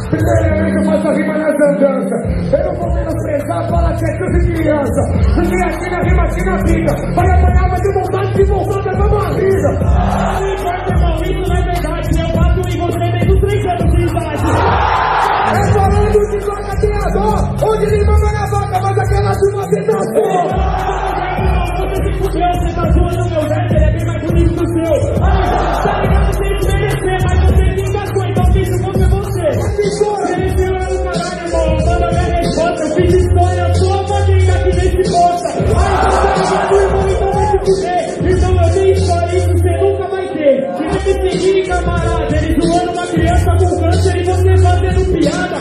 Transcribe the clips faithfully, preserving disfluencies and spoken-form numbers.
Primeiramente eu faço a rima nessa andança. Eu não vou menosprezar, fala que é coisa de criança. Porque aqui na rima, aqui na vida, vai apanhar, vai ter vontade de voltar dessa barriga. Não importa, irmão, isso não é verdade. Eu bato em você desde os três anos de idade. É falando de vaca tem a dó, onde ele manda na vaca, mas aquela turma se tratou. Você se fudeu, você tá zoando meu rap, ele é bem mais bonito que o seu. Aí, tá ligado, sem desmerecer, mas você me engasgou, então bicho, contra você. Mereceu é o caralho, irmão, manda minha resposta. Eu fiz história sua família aqui nesse posta. Aí, tá ligado, irmão, então vai se fuder. Então eu tenho história, isso você nunca vai ter. E vai me seguir, camarada, ele zoando uma criança com câncer e você fazendo piada.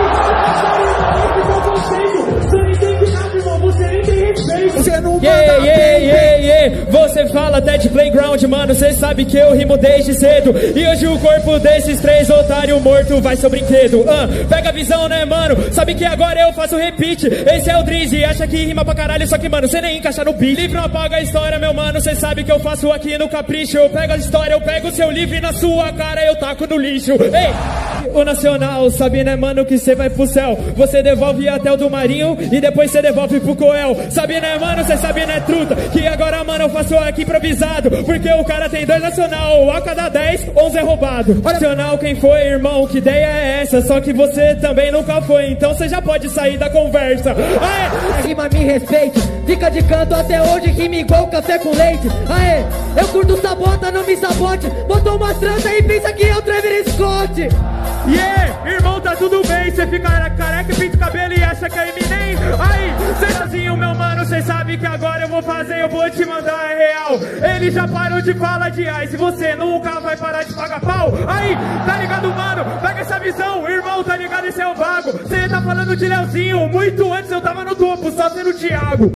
Aí, tá vocês, você não entende nada, irmão, você nem tem respeito. Você não Yeah, yeah, yeah, yeah. Você fala até de playground, mano. Cê sabe que eu rimo desde cedo. E hoje o corpo desses três otários morto vai ser o brinquedo. uh, Pega a visão, né, mano? Sabe que agora eu faço repeat. Esse é o Drizzy, acha que rima pra caralho. Só que, mano, cê nem encaixa no beat. Livro apaga a história, meu mano. Cê sabe que eu faço aqui no capricho. Eu pego a história, eu pego o seu livro e na sua cara eu taco no lixo. Ei! O Nacional, sabe, né, mano, que cê vai pro céu. Você devolve até o do Marinho e depois cê devolve pro Coel. Sabe, né, mano, cê sabe, né, truta, que agora, mano, eu faço aqui improvisado. Porque o cara tem dois Nacional, a cada dez, onze é roubado. Nacional, quem foi, irmão, que ideia é essa? Só que você também nunca foi, então cê já pode sair da conversa. Aê! Rima, me respeite, fica de canto até hoje, rima igual café com leite. Aê, eu curto sabota, não me sabote. Botou uma trança e pensa que é o Travis Scott. Yeah, irmão, tá tudo bem. Cê fica careca e pinta o cabelo e acha que é Eminem. Aí, cê sozinho, meu mano, cê sabe que agora eu vou fazer, eu vou te mandar a real. Ele já parou de falar de ice, você nunca vai parar de pagar pau. Aí, tá ligado, mano? Pega essa visão, irmão, tá ligado? Esse é o vago. Cê tá falando de Leozinho, muito antes eu tava no topo, só sendo o Thiago.